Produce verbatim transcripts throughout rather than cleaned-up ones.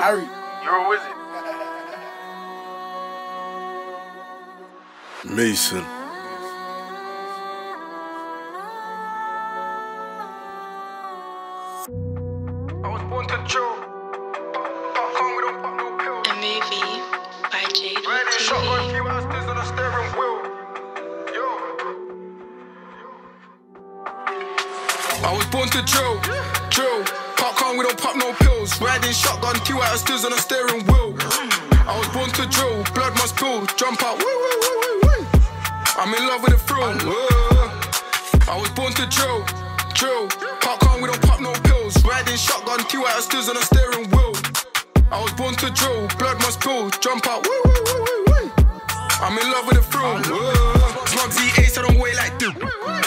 Harry, you're a wizard. Mason. I was born to chill. Pop calm, we don't pop no pills. A movie by J D Riding T shotgun, V. few hours on a steering wheel. Yo. I was born to drill, drill. Pop calm, we don't pop no pills. Riding shotgun, two hours on a steering wheel. I was born to drill, blood must spill. Jump out, woo woo woo woo woo. I'm in love with the thrill. I was born to drill, drill. Pop calm, we don't pop no pills. Riding shotgun, two hours on a steering wheel. I was born to drill, blood must spill. Jump out, woo woo woo woo woo. I'm in love with the thrill. SmuggzyAce, I don't wait like this.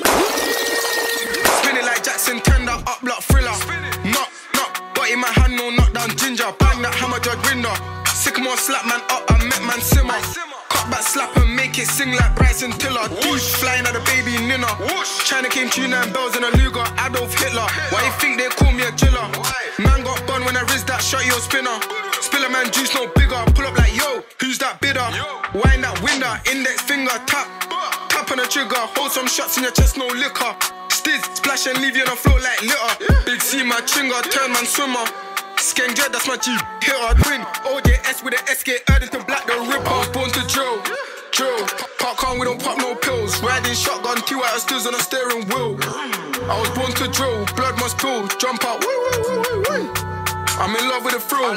Spinning like Jackson, tender, up block thriller. Knock, knock, got in my hand, no knock down ginger. Bang that hammer, judge window. Sycamore slap man up, I met man simmer. Cut back slap and make it sing like Bryson Tiller. Douche flying at the baby Nina. China came tuna and bells in a Luger, Adolf Hitler. Why you think they call me a jiller? Man got bun when I riz that shot, yo spinner. Spill a man juice no bigger. Pull up like yo, who's that bidder? Wind that window, index finger tap. Tap on the trigger, hold some shots in your chest, no liquor. Stiz, splash and leave you on the floor like litter. Big C, my chinga, turn man swimmer. Skeng Jet, that's my G. Hit or twin. O J S with an S K, Erdington Black, the Ripper. I was born to drill, drill. Pop calm, we don't pop no pills. Riding shotgun, two hours stills on a steering wheel. I was born to drill, blood must spill. Jump out, woo woo woo woo woo. I'm in love with the thrill.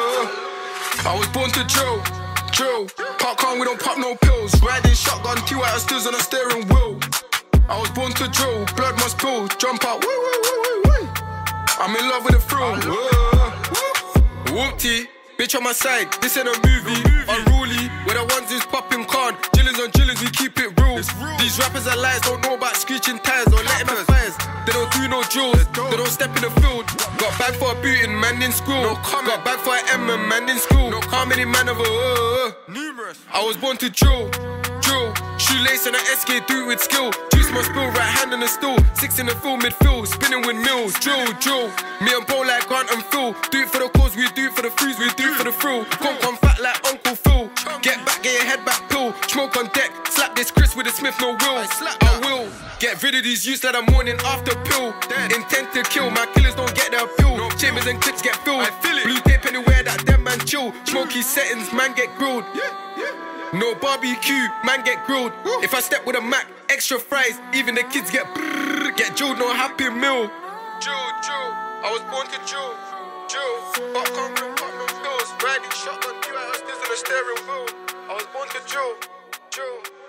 I was born to drill, drill. Pop calm, we don't pop no pills. Riding shotgun, two hours stills on a steering wheel. I was born to drill, blood must spill. Jump out, woo woo woo woo woo. I'm in love with the thrill. Whoopty, bitch on my side, this ain't a movie. Unruly, we're the ones who's popping con. Jillers on jillers, we keep it real. These rappers are lies, don't know about screeching tires or letting the fires. They don't do no drills, they don't step in the field. Got bag for a booting, man in school. No Got bag for an M, man in school. No How many man of a uh, numerous. I was born to drill, drill. Shoelace and an S K, do it with skill. Juice must spill, right hand on the stool. Six in the field, midfield, spinning with mills. Drill, drill. Me and Bo like Grant and Phil. Do it for the cause, we do it for the freeze, we do it for the thrill. Come come fat like Uncle Phil. Get back, get your head back, pill. Smoke on deck, slap this Chris with a Smith, no will. I will get rid of these youths like a morning after pill. Intent to kill, my killers don't get their pill. Chambers and clips get filled. Blue tape anywhere that them man chill. Smoky settings, man get grilled. No barbecue, man get grilled. If I step with a Mac, extra fries, even the kids get brrrr, get drilled, no happy meal. Drill, drill, I was born to drill, drill. Popcorn, pop no pills, riding shotgun, two hours, this on the steering wheel. I was born to drill, drill.